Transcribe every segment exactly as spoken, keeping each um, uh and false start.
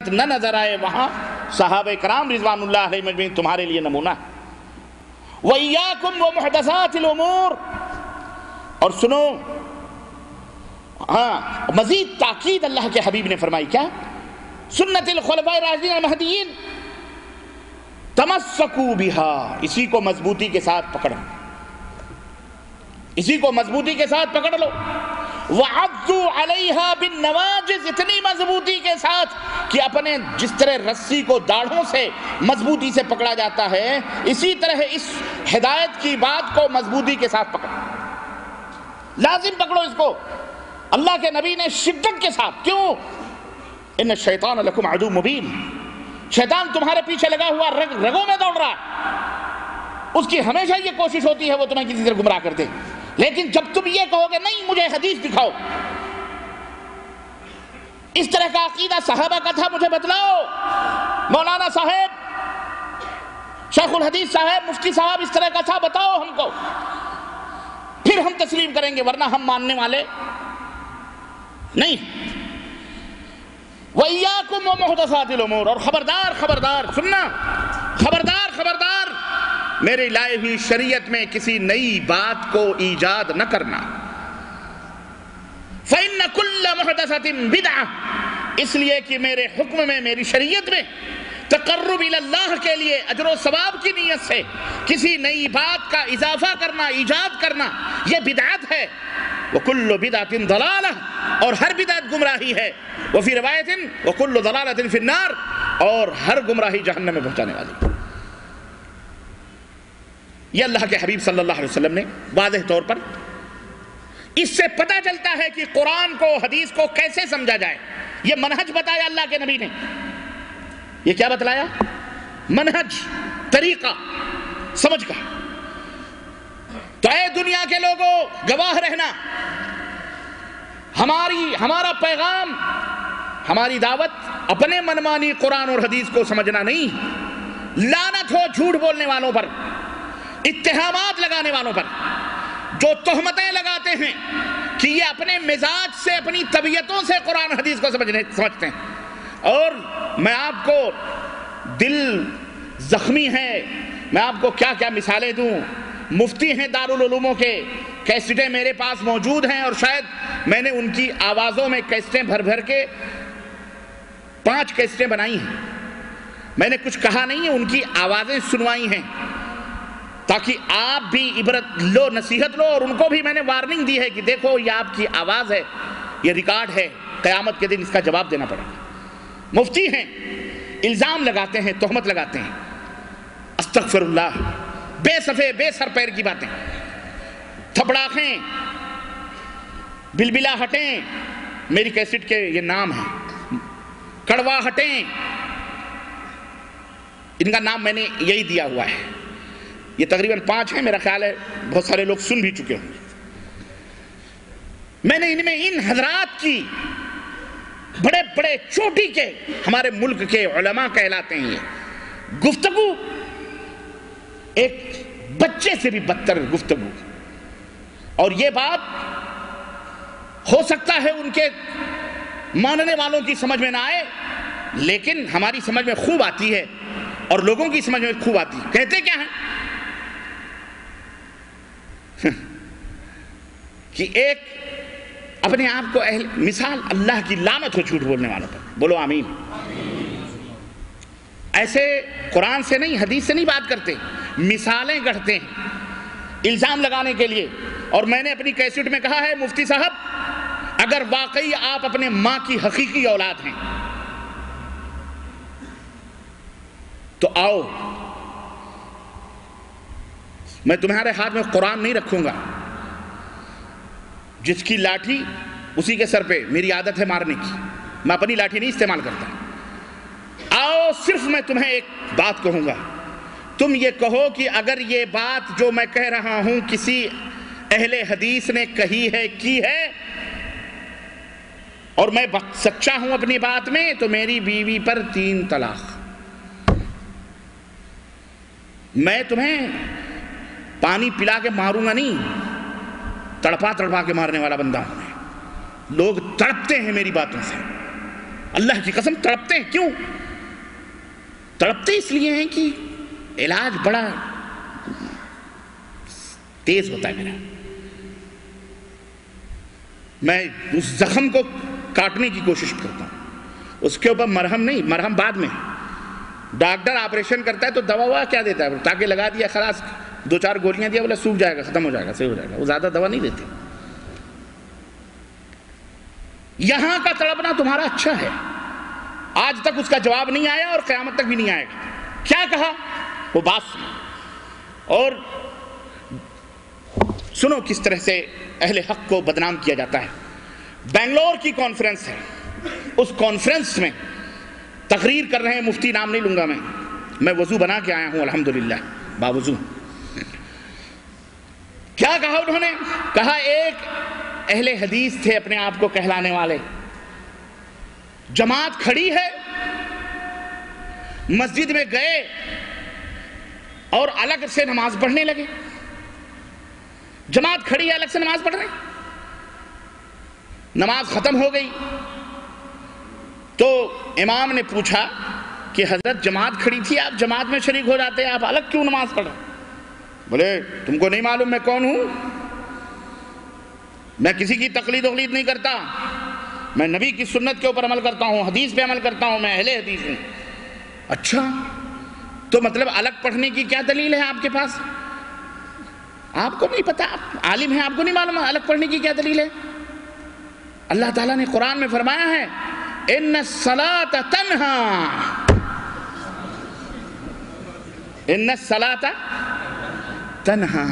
نہ نظر آئے وہاں صحابہ کرام رضوان اللہ علیہ مجمعین تمہارے لیے نمونہ ہے۔ وَإِيَّاكُمْ وَمُحْدَثَاتِ الْأُمُورِ، اور سنو ہاں مزید تاکید اللہ کے حبیب نے فرمائی کیا؟ سنت الخلفاء الراشدین المہدیین، تمسکوا بہا، اسی کو مضبوطی کے ساتھ پکڑو، اسی کو مضبوطی کے ساتھ پکڑ لو۔ وَعَضُّوا عَلَيْهَا بِالنَّوَاجِذِ، اتنی مضبوطی کے ساتھ کہ اپنے جس طرح رسی کو داڑھوں سے مضبوطی سے پکڑا جاتا ہے، اسی طرح اس ہدایت کی بات کو مضبوطی کے ساتھ پکڑو، لازم پکڑو اس کو۔ اللہ کے نبی نے شدت کے ساتھ، کیوں؟ ان الشیطان لکم عدو مبین، شیطان تمہارے پیچھے لگا ہوا رگ رگوں میں دوڑ رہا ہے، اس کی ہمیشہ یہ کوشش ہوتی ہے وہ تمہیں کسی طرح گمراہ کر دے۔ لیکن جب تم یہ کہو گے نہیں مجھے حدیث دکھاؤ، اس طرح کا عقیدہ صحابہ کا تھا، مجھے بتلاؤ، مولانا صاحب، شیخ الحدیث صاحب، مفتی صاحب اس طرح کا تھا، بتاؤ ہم کو، پھر ہم تسلیم کریں گے، ورنہ ہم ماننے والے نہیں۔ وَإِيَّاكُمْ وَمُحْدَثَاتِ الْأُمُورِ، اور خبردار خبردار سننا، خبردار خبردار میرے لائے ہوئی شریعت میں کسی نئی بات کو ایجاد نہ کرنا۔ فَإِنَّ كُلَّ مُحْدَثَةٍ بِدْعَةٍ، اس لیے کہ میرے حکم میں، میری شریعت میں تقرب الی اللہ کے لیے اجر و ثواب کی نیت سے کسی نئی بات کا اضافہ کرنا، ایجاد کرنا، یہ بدعت ہے۔ وَكُلُّ بِدْعَةٍ ضَلَالَةٍ، اور ہر بدعت گمراہی ہے۔ وفی روایت وَكُلُّ ضَلَالَةٍ فِي النَّارِ، اور ہر گمراہی جہنم میں پہنچانے والی۔ یہ اللہ کے حبیب صلی اللہ علیہ وسلم نے واضح طور پر، اس سے پتہ چلتا ہے کہ قرآن کو، حدیث کو کیسے سمجھا جائے۔ یہ منہج بتایا اللہ کے نبی نے، یہ کیا بتلایا؟ منہج، طریقہ سمجھ کا۔ تو اے دنیا کے لوگوں گواہ رہنا، ہماری ہمارا پیغام، ہماری دعوت اپنے منمانی قرآن اور حدیث کو سمجھنا نہیں۔ لعنت ہو جھوٹ بولنے والوں پر، اتہامات لگانے والوں پر، جو تہمتیں لگاتے ہیں کہ یہ اپنے مزاج سے، اپنی طبیعتوں سے قرآن حدیث کو سمجھنے سمجھتے ہیں۔ اور میں آپ کو، دل زخمی ہے، میں آپ کو کیا کیا مثالیں دوں۔ مفتی ہیں دارالعلوموں کے، کیسٹیں میرے پاس موجود ہیں، اور شاید میں نے ان کی آوازوں میں کیسٹیں بھر بھر کے پانچ کیسٹیں بنائی ہیں۔ میں نے کچھ کہا نہیں ہے، ان کی آوازیں سنوائی ہیں، تاکہ آپ بھی عبرت لو، نصیحت لو، اور ان کو بھی میں نے وارننگ دی ہے کہ دیکھو یہ آپ کی آواز ہے، یہ ریکارڈ ہے، قیامت کے دن اس کا جواب دینا پڑے گا۔ مفتی ہیں، الزام لگاتے ہیں، تہمت لگاتے ہیں، استغفر اللہ، بے صفے بے سر پیر کی باتیں، تھپڑاخیں، بلبلا ہٹیں، میری کیسٹ کے یہ نام ہیں، کڑوا ہٹیں، ان کا نام میں نے یہی دیا ہوا ہے۔ یہ تقریباً پانچ ہیں، میرا خیال ہے بہت سارے لوگ سن بھی چکے ہوں گے۔ میں نے ان میں ان حضرات کی، بڑے بڑے چوٹی کے، ہمارے ملک کے علماء کہلاتے ہیں، یہ گفتگو ایک بچے سے بھی بدتر گفتگو، اور یہ بات ہو سکتا ہے ان کے ماننے والوں کی سمجھ میں نہ آئے، لیکن ہماری سمجھ میں خوب آتی ہے، اور لوگوں کی سمجھ میں خوب آتی ہے۔ کہتے کیا ہیں کہ ایک اپنے آپ کو اہل مثال، اللہ کی لعنت ہو جھوٹ بولنے والوں پر، بولو آمین۔ ایسے قرآن سے نہیں، حدیث سے نہیں بات کرتے، مثالیں گڑھتے ہیں الزام لگانے کے لیے۔ اور میں نے اپنی کیسٹ میں کہا ہے، مفتی صاحب اگر واقعی آپ اپنے ماں کی حقیقی اولاد ہیں تو آؤ، میں تمہارے ہاتھ میں قرآن نہیں رکھوں گا، جس کی لاٹھی اسی کے سر پہ، میری عادت ہے مارنے کی، میں اپنی لاٹھی نہیں استعمال کرتا۔ آؤ، صرف میں تمہیں ایک بات کہوں گا، تم یہ کہو کہ اگر یہ بات جو میں کہہ رہا ہوں کسی اہل حدیث نے کہی ہے، کی ہے، اور میں سچا ہوں اپنی بات میں، تو میری بیوی پر تین طلاق۔ میں تمہیں پانی پلا کے ماروں گا نہیں، تڑپا تڑپا کے مارنے والا بندہ ہوں میں۔ لوگ تڑپتے ہیں میری باتوں سے، اللہ کی قسم تڑپتے ہیں. کیوں تڑپتے؟ اس لیے ہیں کہ علاج بڑا تیز ہوتا ہے میرا. میں اس زخم کو کاٹنے کی کوشش کرتا ہوں، اس کے اوپر مرہم نہیں، مرہم بعد میں. ڈاکٹر آپریشن کرتا ہے تو دوا ہوا کیا دیتا ہے؟ تاکہ لگا دیا خلاص، دو چار گولیاں دیا، بولا سوکھ جائے گا، ختم ہو جائے گا، صحیح ہو جائے گا. وہ زیادہ دوا نہیں دیتے. یہاں کا تڑپنا تمہارا اچھا ہے، آج تک اس کا جواب نہیں آیا اور قیامت تک بھی نہیں آئے گا. کیا کہا؟ وہ بات سنو اور سنو کس طرح سے اہل حق کو بدنام کیا جاتا ہے. بنگلور کی کانفرنس ہے، اس کانفرنس میں تقریر کر رہے ہیں مفتی، نام نہیں لوں گا میں میں وضو بنا کے آیا ہوں الحمدللہ باوضو. کیا کہا انہوں نے؟ کہا ایک اہل حدیث تھے اپنے آپ کو کہلانے والے، جماعت کھڑی ہے، مسجد میں گئے اور الگ سے نماز پڑھنے لگے. جماعت کھڑی ہے، الگ سے نماز پڑھ رہے ہیں. نماز ختم ہو گئی تو امام نے پوچھا کہ حضرت جماعت کھڑی تھی، آپ جماعت میں شریک ہو جاتے ہیں، آپ الگ کیوں نماز پڑھ رہے ہیں؟ بولے تم کو نہیں معلوم میں کون ہوں؟ میں کسی کی تقلید وقلید نہیں کرتا، میں نبی کی سنت کے اوپر عمل کرتا ہوں، حدیث پہ عمل کرتا ہوں، میں اہل حدیث ہوں. اچھا تو مطلب الگ پڑھنے کی کیا دلیل ہے آپ کے پاس؟ آپ کو نہیں پتا، آپ عالم ہیں، آپ کو نہیں معلوم الگ پڑھنے کی کیا دلیل ہے؟ اللہ تعالیٰ نے قرآن میں فرمایا ہے ان الصلاۃ تنہا ان الصلاۃ تنہا،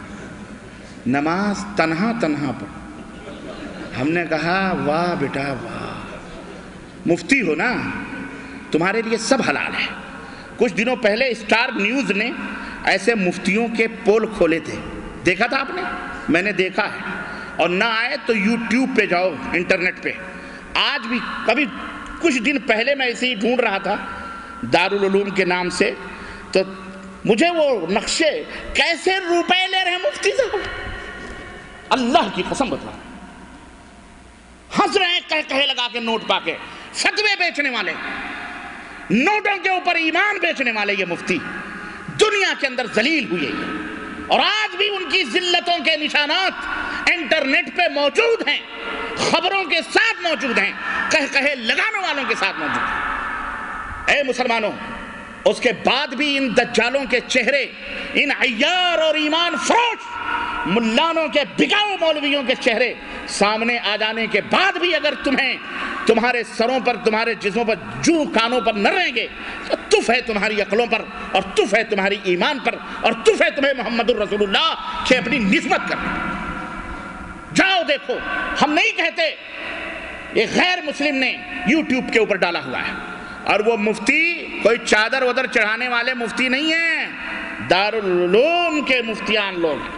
نماز تنہا تنہا پڑھ. ہم نے کہا واہ بیٹا واہ، مفتی ہو نا، تمہارے لیے سب حلال ہے. کچھ دنوں پہلے اسٹار نیوز نے ایسے مفتیوں کے پول کھولے تھے، دیکھا تھا آپ نے؟ میں نے دیکھا ہے. اور نہ آئے تو یوٹیوب پہ جاؤ، انٹرنیٹ پہ. آج بھی کبھی کچھ دن پہلے میں اسے ہی ڈھونڈ رہا تھا دارالعلوم کے نام سے، تو مجھے وہ نقشے کیسے روپے لے رہے ہیں مفتی صاحب، اللہ کی قسم بتا، ہنس رہے ہیں کہہ کہے لگا کے نوٹ پا کے. فتوے بیچنے والے، نوٹوں کے اوپر ایمان بیچنے والے یہ مفتی دنیا کے اندر ذلیل ہوئے ہیں. اور آج بھی ان کی ذلتوں کے نشانات انٹرنیٹ پہ موجود ہیں، خبروں کے ساتھ موجود ہیں، کہہ کہے لگانے والوں کے ساتھ موجود ہیں. اے مسلمانوں، اس کے بعد بھی ان دجالوں کے چہرے، ان عیار اور ایمان فروش ملانوں کے بکاؤ مولویوں کے چہرے سامنے آ جانے کے بعد بھی اگر تمہیں تمہارے سروں پر، تمہارے جسموں پر، جو کانوں پر نہ رہیں گے تو تف ہے تمہاری عقلوں پر، اور تف ہے تمہاری ایمان پر، اور تف ہے تمہیں محمد الرسول اللہ کے اپنی نسبت کرنے. جاؤ دیکھو، ہم نہیں کہتے. یہ غیر مسلم نے یوٹیوب کے اوپر ڈالا ہوا ہے، اور وہ مفتی کوئی چادر ودر چڑھانے والے مفتی نہیں ہیں، دارالعلوم کے مفتیان لوگ ہیں.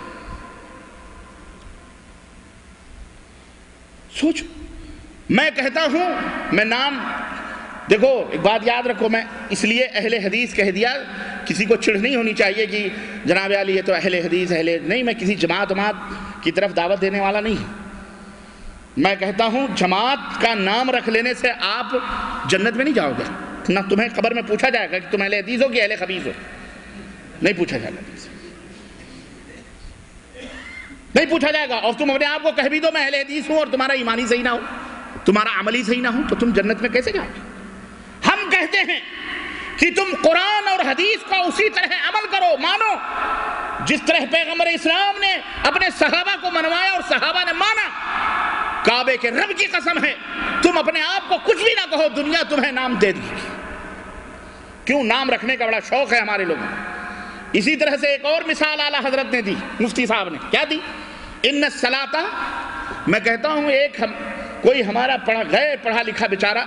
سوچو، میں کہتا ہوں، میں نام دیکھو، ایک بات یاد رکھو، میں اس لیے اہل حدیث کہہ دیا، کسی کو چڑھ نہیں ہونی چاہیے کہ جناب علی یہ تو اہل حدیث اہل نہیں. میں کسی جماعت وماعت کی طرف دعوت دینے والا نہیں ہوں. میں کہتا ہوں جماعت کا نام رکھ لینے سے آپ جنت میں نہیں جاؤ گے. نہ تمہیں قبر میں پوچھا جائے گا کہ تم اہل حدیث ہو کہ اہل خبیث ہو، نہیں پوچھا جائے گا، نہیں پوچھا جائے گا. اور تم اپنے آپ کو کہہ بھی دو میں اہل حدیث ہوں اور تمہارا ایمانی صحیح نہ ہو، تمہارا عملی صحیح نہ ہو، تو تم جنت میں کیسے جاؤ گے؟ ہم کہتے ہیں کہ تم قرآن اور حدیث کا اسی طرح عمل کرو، مانو جس طرح پیغمبر اسلام نے اپنے صحابہ کو منوایا اور صحابہ نے مانا. کعبے کے رب کی قسم ہے، تم اپنے آپ کو کچھ بھی نہ کہو، دنیا تمہیں نام دے دی. کیوں؟ نام رکھنے کا بڑا شوق ہے ہمارے لوگوں کو. اسی طرح سے ایک اور مثال اعلیٰ حضرت نے دی، مفتی صاحب نے کیا دی؟ ان الصلاۃ. میں کہتا ہوں ایک ہم کوئی ہمارا پڑھا غیر پڑھا لکھا بیچارہ،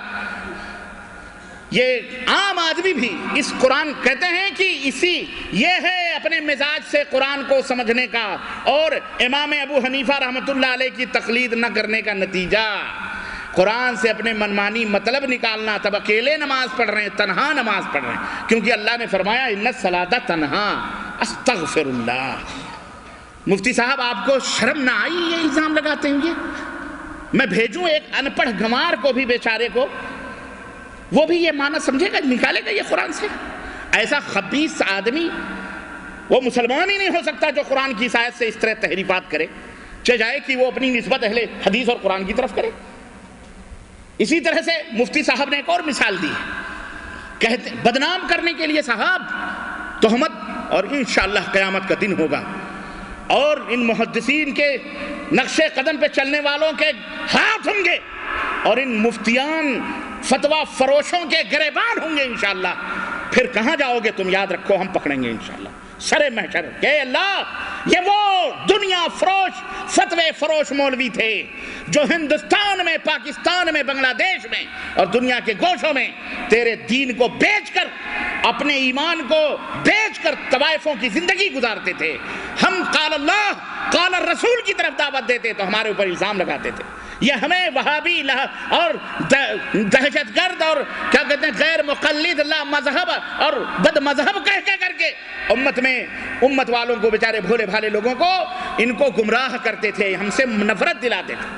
یہ عام آدمی بھی اس قرآن کہتے ہیں کہ اسی یہ ہے اپنے مزاج سے قرآن کو سمجھنے کا اور امام ابو حنیفہ رحمۃ اللہ علیہ کی تقلید نہ کرنے کا نتیجہ قرآن سے اپنے منمانی مطلب نکالنا. تب اکیلے نماز پڑھ رہے ہیں، تنہا نماز پڑھ رہے ہیں، کیونکہ اللہ نے فرمایا ان الصلاۃ تنہا استغفر اللہ. مفتی صاحب آپ کو شرم نہ آئی یہ الزام لگاتے ہیں؟ میں بھیجوں ایک ان پڑھ گنوار کو بھی بیچارے کو، وہ بھی یہ معنی سمجھے گا، نکالے گا یہ قرآن سے؟ ایسا خبیث آدمی وہ مسلمان ہی نہیں ہو سکتا جو قرآن کی آیت سے اس طرح تحریفات کرے، چاہے جائے کہ وہ اپنی نسبت اہل حدیث اور قرآن کی طرف کرے۔ اسی طرح سے مفتی صاحب نے ایک اور مثال دی، کہتے بدنام کرنے کے لیے صاحب تہمت، اور انشاءاللہ قیامت کا دن ہوگا اور ان محدثین کے نقش قدم پہ چلنے والوں کے ہاتھ ہوں گے اور ان مفتیان فتویٰ فروشوں کے گریبان ہوں گے انشاءاللہ۔ پھر کہاں جاؤ گے تم؟ یاد رکھو ہم پکڑیں گے انشاءاللہ سر محشر کہ اللہ یہ وہ دنیا فروش فتوے فروش مولوی تھے جو ہندوستان میں، پاکستان میں، بنگلہ دیش میں اور دنیا کے گوشوں میں تیرے دین کو بیچ کر، اپنے ایمان کو بیچ کر طوائفوں کی زندگی گزارتے تھے۔ ہم قال اللہ قال الرسول کی طرف دعوت دیتے تو ہمارے اوپر الزام لگاتے تھے، یہ ہمیں وہابی اور دہشت گرد اور کیا کہتے ہیں غیر مقلد لا مذہب اور بد مذہب کہہ کے کر کے امت میں امت والوں کو بیچارے بھولے بھالے لوگوں کو ان کو گمراہ کرتے تھے، ہم سے نفرت دلاتے تھے۔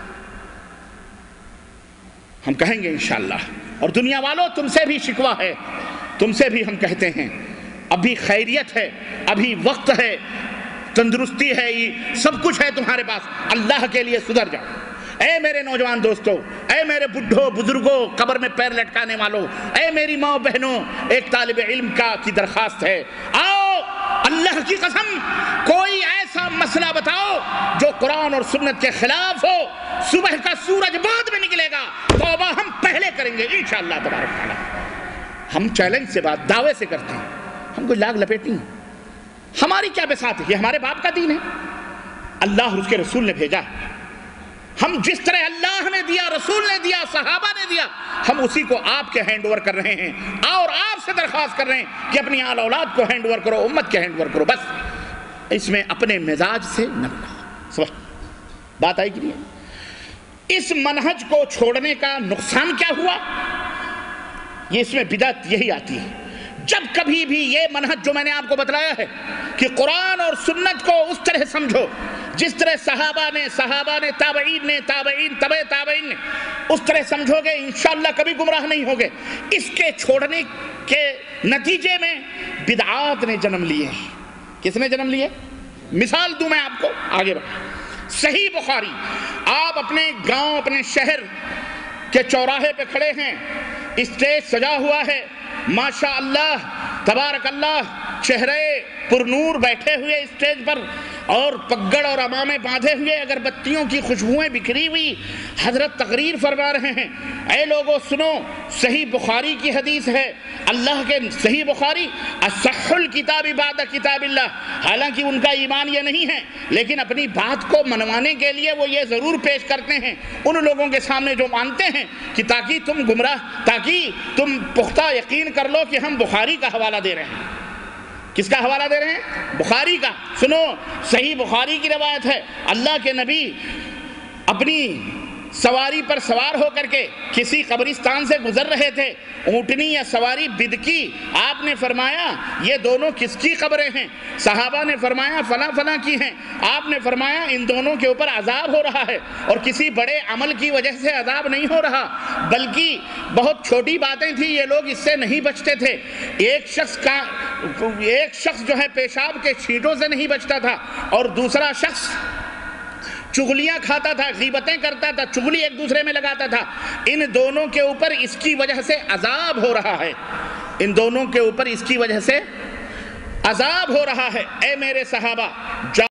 ہم کہیں گے انشاءاللہ، اور دنیا والوں تم سے بھی شکوہ ہے، تم سے بھی ہم کہتے ہیں ابھی خیریت ہے، ابھی وقت ہے، تندرستی ہے، سب کچھ ہے تمہارے پاس، اللہ کے لیے سدھر جاؤ۔ اے میرے نوجوان دوستو، اے میرے بڈھوں بزرگوں قبر میں پیر لٹکانے والوں، اے میری ماں بہنوں، ایک طالب علم کا کی درخواست ہے، آؤ اللہ کی قسم کوئی ایسا مسئلہ بتاؤ جو قرآن اور سنت کے خلاف ہو، صبح کا سورج بعد میں نکلے گا، توبہ ہم پہلے کریں گے انشاءاللہ تبارک تعالیٰ۔ ہم چیلنج سے بات دعوے سے کرتے ہیں، ہم کوئی لاگ لپیٹ نہیں، ہماری کیا بساط ہے، یہ ہمارے باپ کا دین ہے، اللہ اور اس کے رسول نے بھیجا، ہم جس طرح اللہ نے دیا، رسول نے دیا، صحابہ نے دیا، ہم اسی کو آپ کے ہینڈ اوور کر رہے ہیں اور آپ سے درخواست کر رہے ہیں کہ اپنی آل اولاد کو ہینڈ اوور کرو، امت کے ہینڈ اوور کرو، بس اس میں اپنے مزاج سے نہ بناؤ۔ سمجھ بات آئی کہ نہیں؟ اس منہج کو چھوڑنے کا نقصان کیا ہوا؟ یہ اس میں بدعت یہی آتی ہے، جب کبھی بھی یہ منہج جو میں نے آپ کو بتلایا ہے کہ قرآن اور سنت کو اس طرح سمجھو جس طرح صحابہ نے صحابہ نے تابعین نے تابعین تبع تابعین نے اس طرح سمجھو گے انشاءاللہ کبھی گمراہ نہیں ہوگے۔ اس کے چھوڑنے کے نتیجے میں بدعات نے جنم لیے۔ کس نے جنم لیے؟ مثال دوں میں آپ کو، آگے بڑھ۔ صحیح بخاری، آپ اپنے گاؤں اپنے شہر کے چوراہے پہ کھڑے ہیں، اسٹیج سجا ہوا ہے، ماشاء اللہ تبارک اللہ، چہرے پرنور بیٹھے ہوئے اسٹیج پر اور پگڑ اور امامے باندھے ہوئے، اگر بتیوں کی خوشبوئیں بکھری ہوئی، حضرت تقریر فرما رہے ہیں، اے لوگوں سنو، صحیح بخاری کی حدیث ہے، اللہ کے صحیح بخاری اصح الکتاب بعد کتاب اللہ، حالانکہ ان کا ایمان یہ نہیں ہے لیکن اپنی بات کو منوانے کے لیے وہ یہ ضرور پیش کرتے ہیں ان لوگوں کے سامنے جو مانتے ہیں کہ تاکہ تم گمراہ تاکہ تم پختہ یقین کر لو کہ ہم بخاری کا حوالہ دے رہے ہیں۔ کس کا حوالہ دے رہے ہیں؟ بخاری کا۔ سنو، صحیح بخاری کی روایت ہے، اللہ کے نبی اپنی سواری پر سوار ہو کر کے کسی قبرستان سے گزر رہے تھے، اونٹنی یا سواری بدکی، آپ نے فرمایا یہ دونوں کس کی قبریں ہیں؟ صحابہ نے فرمایا فلاں فلاں کی ہیں۔ آپ نے فرمایا ان دونوں کے اوپر عذاب ہو رہا ہے، اور کسی بڑے عمل کی وجہ سے عذاب نہیں ہو رہا بلکہ بہت چھوٹی باتیں تھیں، یہ لوگ اس سے نہیں بچتے تھے۔ ایک شخص کا ایک شخص جو ہے پیشاب کے چھینٹوں سے نہیں بچتا تھا، اور دوسرا شخص چغلیاں کھاتا تھا، غیبتیں کرتا تھا، چغلی ایک دوسرے میں لگاتا تھا۔ ان دونوں کے اوپر اس کی وجہ سے عذاب ہو رہا ہے، ان دونوں کے اوپر اس کی وجہ سے عذاب ہو رہا ہے۔ اے میرے صحابہ،